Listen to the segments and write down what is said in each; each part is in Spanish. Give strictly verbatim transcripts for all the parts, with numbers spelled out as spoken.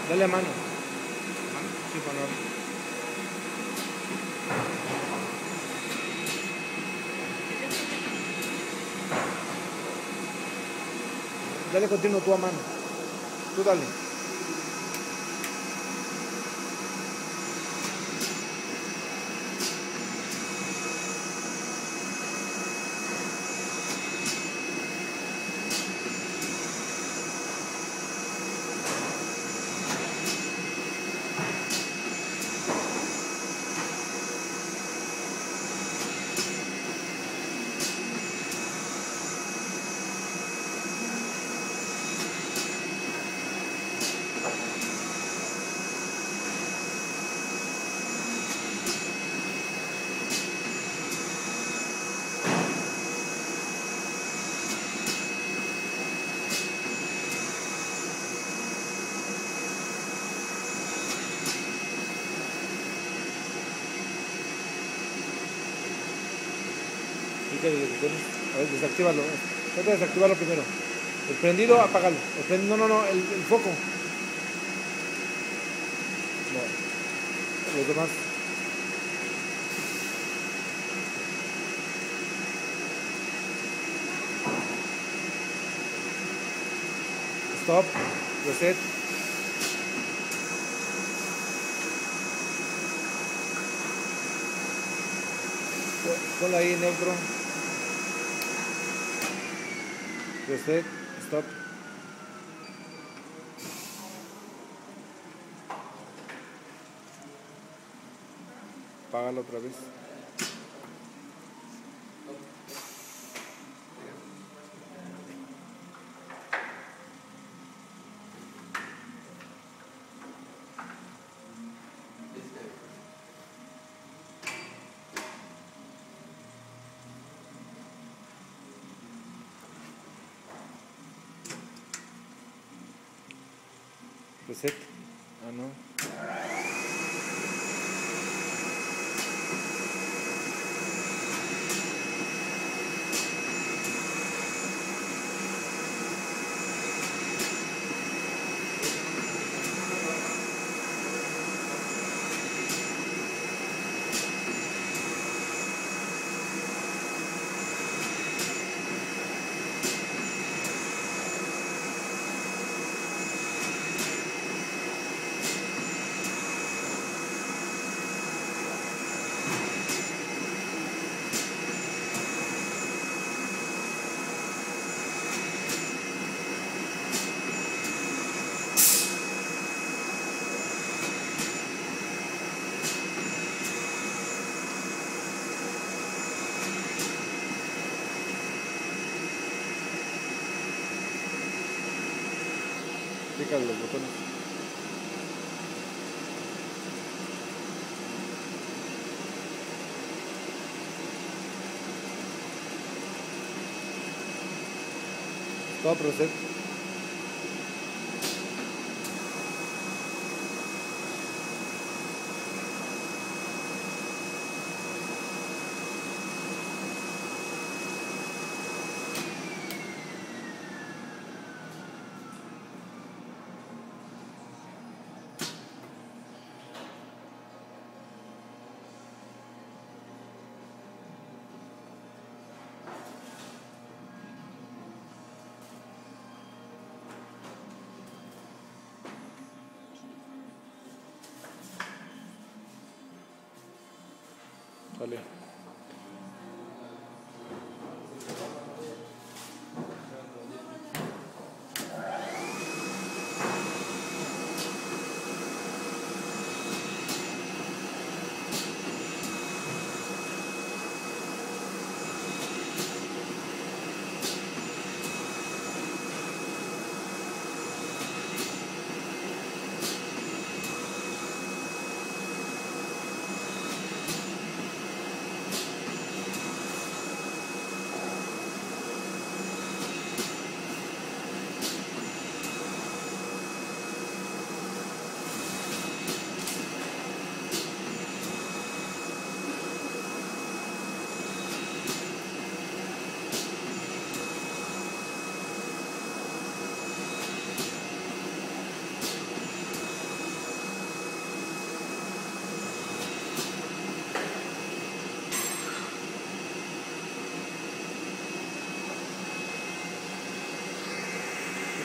Dale a mano. ¿Mano? Sí, por favor. Dale continuo tú a mano. Tú dale. Pica de botones. A ver, desactívalo. Trata de desactivarlo primero. El prendido, apágalo. El prendido, no, no, no, el, el foco. No. Los demás. Stop. Reset. Ponla ahí, neutro. Reset. Stop. Apágalo otra vez. Reset. Ah, no. Pica los botones. Stop, reset. Sale.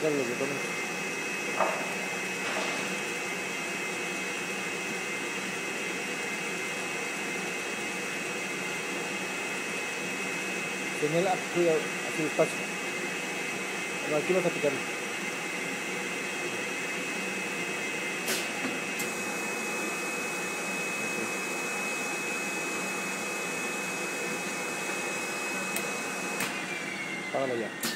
pícale los botones. Señala, cuidado, así despacio. Bueno, aquí vas a picarlo. Apágalo ya.